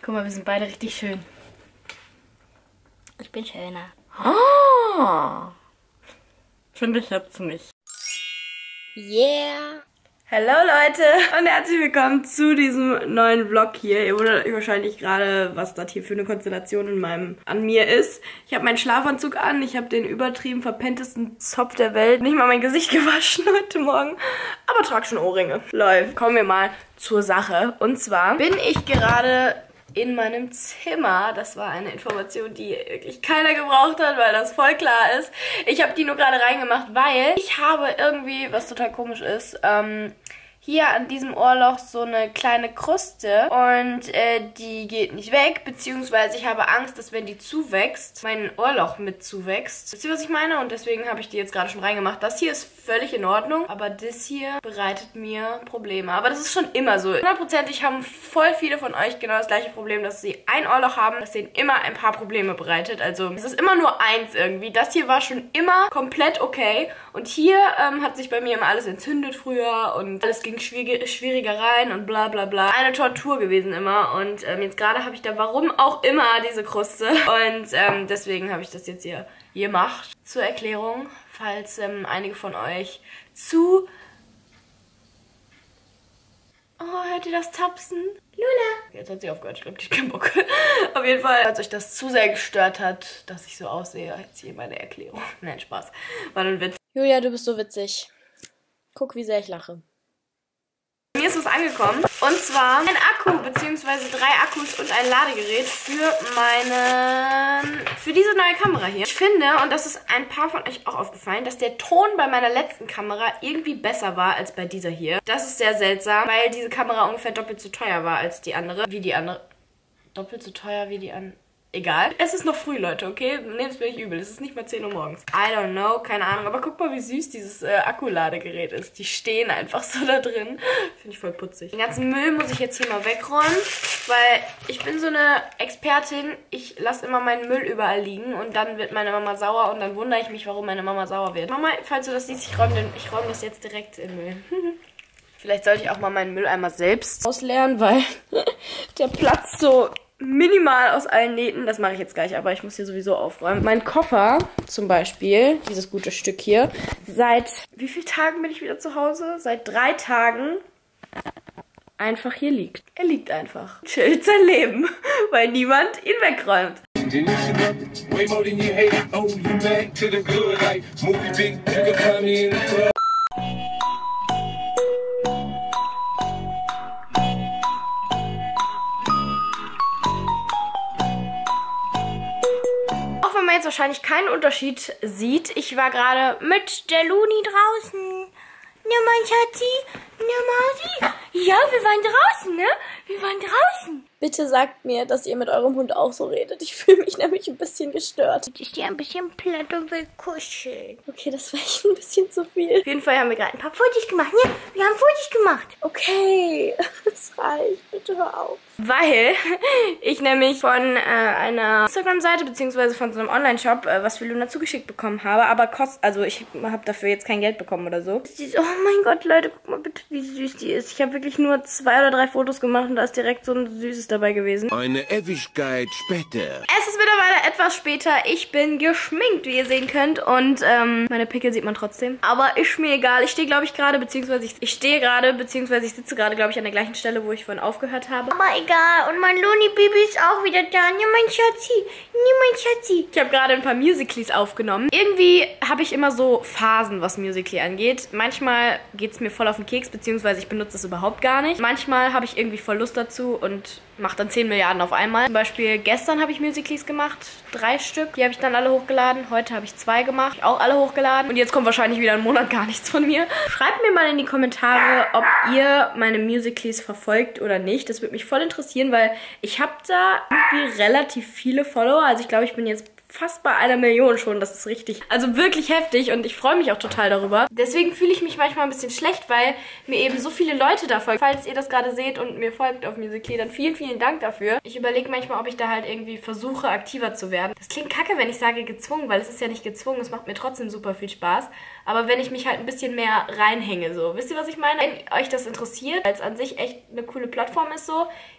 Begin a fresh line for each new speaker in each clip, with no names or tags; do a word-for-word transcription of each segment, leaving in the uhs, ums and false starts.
Guck mal, wir sind beide richtig schön.
Ich bin schöner.
Oh. Finde ich jetzt nicht.
Yeah.
Hallo Leute und herzlich willkommen zu diesem neuen Vlog hier. Ihr wundert euch wahrscheinlich gerade, was das hier für eine Konstellation in meinem an mir ist. Ich habe meinen Schlafanzug an, ich habe den übertrieben verpenntesten Zopf der Welt. Nicht mal mein Gesicht gewaschen heute Morgen, aber trage schon Ohrringe. Läuft. Kommen wir mal zur Sache. Und zwar bin ich gerade in meinem Zimmer. Das war eine Information, die wirklich keiner gebraucht hat, weil das voll klar ist. Ich habe die nur gerade reingemacht, weil ich habe irgendwie, was total komisch ist, ähm, hier an diesem Ohrloch so eine kleine Kruste und äh, die geht nicht weg, beziehungsweise ich habe Angst, dass wenn die zuwächst, mein Ohrloch mit zuwächst. Wisst ihr, was ich meine? Und deswegen habe ich die jetzt gerade schon reingemacht. Das hier ist völlig in Ordnung, aber das hier bereitet mir Probleme. Aber das ist schon immer so. hundertprozentig haben voll viele von euch genau das gleiche Problem, dass sie ein Ohrloch haben, das denen immer ein paar Probleme bereitet. Also es ist immer nur eins irgendwie. Das hier war schon immer komplett okay und hier ähm, hat sich bei mir immer alles entzündet früher und alles ging schwieriger rein und bla bla bla. Eine Tortur gewesen immer und ähm, jetzt gerade habe ich da warum auch immer diese Kruste und ähm, deswegen habe ich das jetzt hier gemacht. Zur Erklärung, falls ähm, einige von euch zu... Oh, hört ihr das Tapsen? Luna! Jetzt hat sie aufgehört, ich glaube, die hat keinen Bock. Auf jeden Fall, falls euch das zu sehr gestört hat, dass ich so aussehe, jetzt hier meine Erklärung. Nein, Spaß. War nur ein Witz.
Julia, du bist so witzig. Guck, wie sehr ich lache.
Mir ist was angekommen und zwar ein Akku bzw. drei Akkus und ein Ladegerät für meine, für diese neue Kamera hier. Ich finde, und das ist ein paar von euch auch aufgefallen, dass der Ton bei meiner letzten Kamera irgendwie besser war als bei dieser hier. Das ist sehr seltsam, weil diese Kamera ungefähr doppelt so teuer war als die andere. Wie die andere. Doppelt so teuer wie die andere. Egal. Es ist noch früh, Leute, okay? Nehmt es mir nicht übel. Es ist nicht mal zehn Uhr morgens. I don't know, keine Ahnung. Aber guck mal, wie süß dieses äh, Akkuladegerät ist. Die stehen einfach so da drin. Finde ich voll putzig. Den ganzen Müll muss ich jetzt hier mal wegräumen, weil ich bin so eine Expertin. Ich lasse immer meinen Müll überall liegen und dann wird meine Mama sauer und dann wundere ich mich, warum meine Mama sauer wird. Mama, falls du das siehst, ich räume räum das jetzt direkt in den Müll. Vielleicht sollte ich auch mal meinen Mülleimer selbst ausleeren, weil der platzt so minimal aus allen Nähten. Das mache ich jetzt gleich, aber ich muss hier sowieso aufräumen. Mein Koffer zum Beispiel, dieses gute Stück hier, seit wie vielen Tagen bin ich wieder zu Hause? Seit drei Tagen einfach hier liegt. Er liegt einfach. Chillt sein Leben, weil niemand ihn wegräumt. Man jetzt wahrscheinlich keinen Unterschied sieht. Ich war gerade mit der Luni draußen. Ne, mein Schatzi? Ne, Mausi? Ja, wir waren draußen, ne? Wir waren draußen.
Bitte sagt mir, dass ihr mit eurem Hund auch so redet. Ich fühle mich nämlich ein bisschen gestört.
Ich stehe ein bisschen platt und will kuscheln.
Okay, das war echt ein bisschen zu viel.
Auf jeden Fall haben wir gerade ein paar Fotos gemacht. Ja, wir haben Fotos gemacht.
Okay, das reicht. Bitte hör auf.
Weil ich nämlich von äh, einer Instagram-Seite beziehungsweise von so einem Online-Shop äh, was für Luna zugeschickt bekommen habe, aber kostet, also ich habe dafür jetzt kein Geld bekommen oder so. Oh mein Gott, Leute, guck mal bitte, wie süß die ist. Ich habe wirklich nur zwei oder drei Fotos gemacht und da ist direkt so ein süßes dabei gewesen.
Eine Ewigkeit später.
Es ist mittlerweile etwas später. Ich bin geschminkt, wie ihr sehen könnt. Und ähm, meine Pickel sieht man trotzdem. Aber ist mir egal. Ich stehe, glaube ich, gerade, beziehungsweise ich, ich stehe gerade, beziehungsweise ich sitze gerade, glaube ich, an der gleichen Stelle, wo ich vorhin aufgehört habe. Aber egal. Und mein Luni-Baby ist auch wieder da. Ja, mein Schatzi. Ja, mein Schatzi. Ich habe gerade ein paar Musicals aufgenommen. Irgendwie habe ich immer so Phasen, was Musical.ly angeht. Manchmal geht es mir voll auf den Keks, beziehungsweise ich benutze es überhaupt gar nicht. Manchmal habe ich irgendwie voll Lust dazu und mache dann zehn Milliarden auf einmal. Zum Beispiel gestern habe ich Musicals gemacht, drei Stück. Die habe ich dann alle hochgeladen. Heute habe ich zwei gemacht, auch alle hochgeladen. Und jetzt kommt wahrscheinlich wieder einen Monat gar nichts von mir. Schreibt mir mal in die Kommentare, ob ihr meine Musicals verfolgt oder nicht. Das würde mich voll interessieren, weil ich habe da irgendwie relativ viele Follower. Also ich glaube, ich bin jetzt fast bei einer Million schon, das ist richtig, also wirklich heftig und ich freue mich auch total darüber. Deswegen fühle ich mich manchmal ein bisschen schlecht, weil mir eben so viele Leute da folgen. Falls ihr das gerade seht und mir folgt auf Musically, dann vielen, vielen Dank dafür. Ich überlege manchmal, ob ich da halt irgendwie versuche, aktiver zu werden. Das klingt kacke, wenn ich sage gezwungen, weil es ist ja nicht gezwungen, es macht mir trotzdem super viel Spaß. Aber wenn ich mich halt ein bisschen mehr reinhänge, so. Wisst ihr, was ich meine? Wenn euch das interessiert, weil es an sich echt eine coole Plattform ist, so,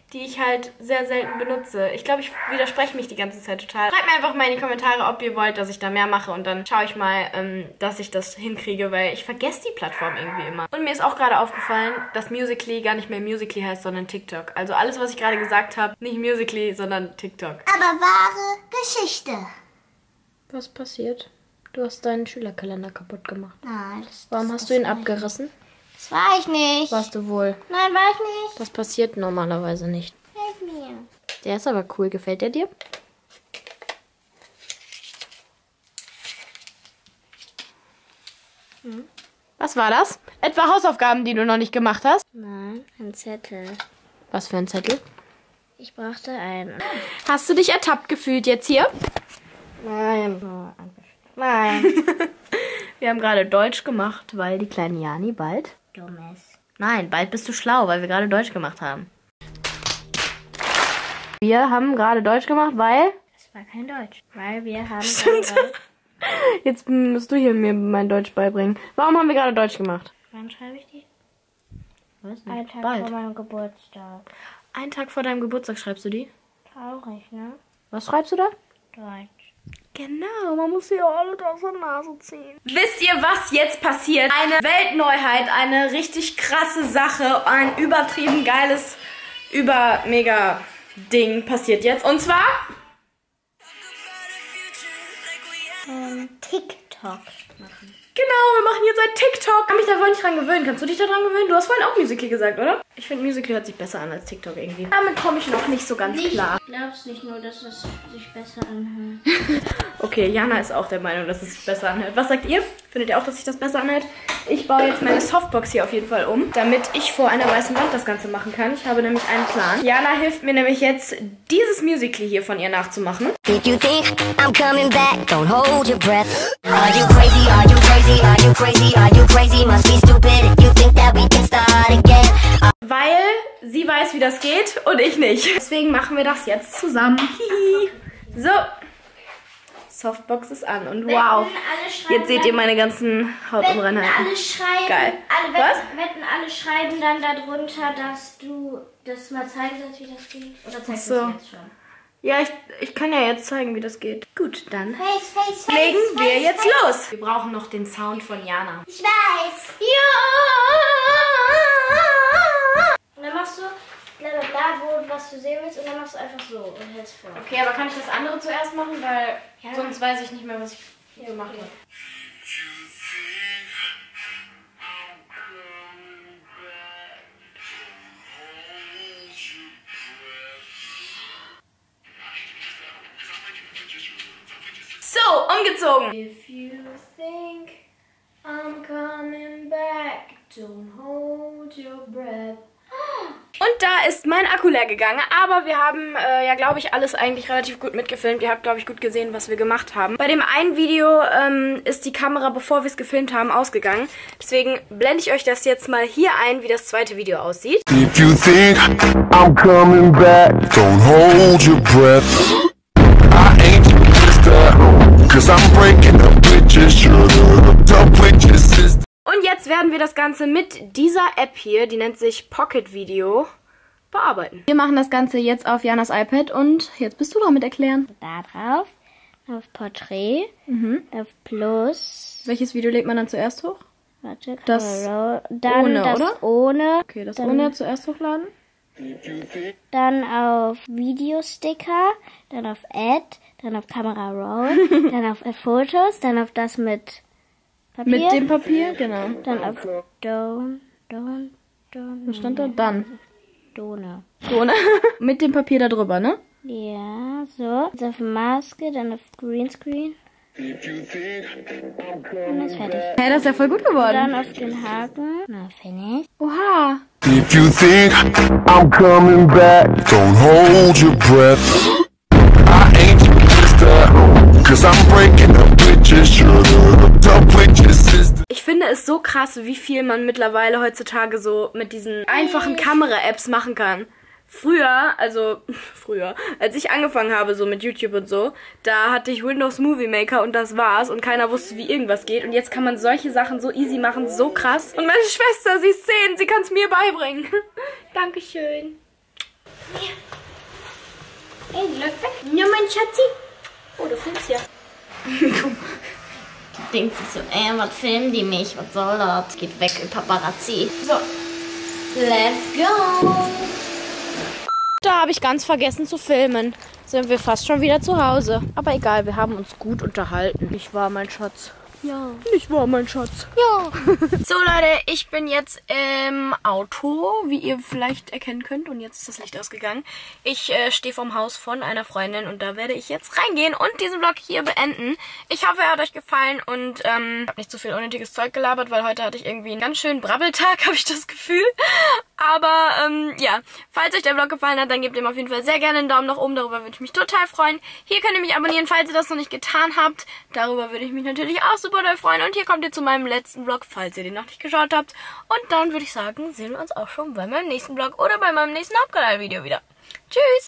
die ich halt sehr selten benutze. Ich glaube, ich widerspreche mich die ganze Zeit total. Schreibt mir einfach mal in die Kommentare, ob ihr wollt, dass ich da mehr mache und dann schaue ich mal, ähm, dass ich das hinkriege, weil ich vergesse die Plattform irgendwie immer. Und mir ist auch gerade aufgefallen, dass Musical.ly gar nicht mehr Musical.ly heißt, sondern TikTok. Also alles, was ich gerade gesagt habe, nicht Musical.ly, sondern TikTok.
Aber wahre Geschichte.
Was passiert? Du hast deinen Schülerkalender kaputt gemacht.
Nein, das,
Warum
das,
hast du ihn abgerissen?
Das war ich nicht.
Warst du wohl?
Nein, war ich nicht.
Das passiert normalerweise nicht.
Hilf mir.
Der ist aber cool. Gefällt der dir?
Hm. Was war das? Etwa Hausaufgaben, die du noch nicht gemacht hast?
Nein, ein Zettel.
Was für ein Zettel?
Ich brauchte einen.
Hast du dich ertappt gefühlt jetzt hier?
Nein. Nein.
Wir haben gerade Deutsch gemacht, weil die kleine Jani bald...
Dummes.
Nein, bald bist du schlau, weil wir gerade Deutsch gemacht haben. Wir haben gerade Deutsch gemacht, weil...
Das war kein Deutsch. Weil wir haben...
Stimmt. Jetzt musst du hier mir mein Deutsch beibringen. Warum haben wir gerade Deutsch gemacht?
Wann schreibe ich die?
Weiß
Ein
nicht.
Tag
Bald.
vor meinem Geburtstag.
Einen Tag vor deinem Geburtstag schreibst du die?
Traurig, ne?
Was schreibst du da?
Deutsch.
Genau, man muss hier alles aus der Nase ziehen. Wisst ihr, was jetzt passiert? Eine Weltneuheit, eine richtig krasse Sache, ein übertrieben geiles, über mega Ding passiert jetzt. Und zwar...
Ähm, TikTok machen.
Genau, wir machen jetzt ein TikTok. Ich kann mich da wohl nicht dran gewöhnen. Kannst du dich da dran gewöhnen? Du hast vorhin auch Musical.ly gesagt, oder? Ich finde, Musical.ly hört sich besser an als TikTok irgendwie. Damit komme ich noch nicht so ganz klar.
Ich glaub's nicht nur, dass es sich besser anhört.
Okay, Jana ist auch der Meinung, dass es sich besser anhört. Was sagt ihr? Findet ihr auch, dass sich das besser anhört? Ich baue jetzt meine Softbox hier auf jeden Fall um, damit ich vor einer weißen Wand das Ganze machen kann. Ich habe nämlich einen Plan. Jana hilft mir nämlich jetzt, dieses Musical.ly hier von ihr nachzumachen.
If you think I'm coming back, don't hold your breath. Are you crazy? Are you crazy? Are you crazy? Are you crazy? Must be stupid if you think that we can start again.
Weil sie weiß, wie das geht und ich nicht. Deswegen machen wir das jetzt zusammen. Hihi. So. Softbox ist an und wow. Jetzt seht ihr meine ganzen Hautunreinheiten.
Alle schreiben,
Geil.
Alle
Was?
wetten, wetten alle schreiben dann darunter, dass du das mal zeigen sollst, wie das geht. Oder zeigst
so.
du es jetzt schon?
Ja, ich, ich kann ja jetzt zeigen, wie das geht. Gut, dann
Face, face, face,
legen wir
face,
jetzt
face.
los. Wir brauchen noch den Sound von Jana.
Ich weiß. Und dann machst du bla bla bla, wo was du sehen willst, und dann machst du einfach so und hältst vor.
Okay, aber kann ich das andere zuerst machen? Weil
Ja.
sonst weiß ich nicht mehr, was ich gemacht habe. So, umgezogen. If you think I'm coming back, don't hold your breath. Und da ist mein Akku leer gegangen, aber wir haben äh, ja, glaube ich, alles eigentlich relativ gut mitgefilmt. Ihr habt, glaube ich, gut gesehen, was wir gemacht haben. Bei dem einen Video ähm, ist die Kamera, bevor wir es gefilmt haben, ausgegangen. Deswegen blende ich euch das jetzt mal hier ein, wie das zweite Video aussieht.
If you think I'm coming back, don't hold your breath. I ain't just a cause I'm breaking up with your sugar, up with your sister.
Und jetzt werden wir das Ganze mit dieser App hier, die nennt sich Pocket Video, bearbeiten. Wir machen das Ganze jetzt auf Janas iPad und jetzt bist du dran mit erklären.
Da drauf, auf Porträt,
Mhm.
auf Plus.
Welches Video legt man dann zuerst hoch?
Warte,
Das
Color, dann
ohne,
das
oder?
ohne.
Okay, das
dann,
ohne zuerst hochladen.
Dann auf Videosticker, dann auf Add, dann auf Camera Roll, dann auf Fotos, dann auf das mit Papier.
Mit dem Papier, genau.
Dann auf Don, Don, Don.
Was stand da? Dann.
Done.
Ohne. Mit dem Papier da drüber, ne?
Ja, so. Jetzt auf Maske, dann auf Greenscreen. Und ist fertig.
Hey, das ist ja voll gut geworden.
Dann auf den Haken. Na, finish.
Oha.
If you think I'm coming back, don't hold your breath. I ain't just a cause I'm breaking up with your sugar, up with your sister.
Ich finde es so krass, wie viel man mittlerweile heutzutage so mit diesen einfachen Kamera-Apps machen kann. Früher, also früher, als ich angefangen habe so mit YouTube und so, da hatte ich Windows Movie Maker und das war's und keiner wusste, wie irgendwas geht. Und jetzt kann man solche Sachen so easy machen, so krass. Und meine Schwester, sie ist zehn, sie kann es mir beibringen. Dankeschön.
Hey, die läuft weg. Ja, mein Schatzi. Oh, du filmst ja. Du denkst sich so, ey, was filmen die mich? Was soll das? Geht weg, Paparazzi. So, let's go.
Da habe ich ganz vergessen zu filmen. Sind wir fast schon wieder zu Hause. Aber egal, wir haben uns gut unterhalten. Nicht wahr, mein Schatz?
Ja.
Nicht wahr, mein Schatz?
Ja.
So Leute, ich bin jetzt im Auto, wie ihr vielleicht erkennen könnt. Und jetzt ist das Licht ausgegangen. Ich äh, stehe vorm Haus von einer Freundin und da werde ich jetzt reingehen und diesen Vlog hier beenden. Ich hoffe, er hat euch gefallen und ähm, ich habe nicht so viel unnötiges Zeug gelabert, weil heute hatte ich irgendwie einen ganz schönen Brabbeltag, habe ich das Gefühl. Aber ähm, ja, falls euch der Vlog gefallen hat, dann gebt ihm auf jeden Fall sehr gerne einen Daumen nach oben. Darüber würde ich mich total freuen. Hier könnt ihr mich abonnieren, falls ihr das noch nicht getan habt. Darüber würde ich mich natürlich auch super doll freuen. Und hier kommt ihr zu meinem letzten Vlog, falls ihr den noch nicht geschaut habt. Und dann würde ich sagen, sehen wir uns auch schon bei meinem nächsten Vlog oder bei meinem nächsten Hauptkanalvideo wieder. Tschüss!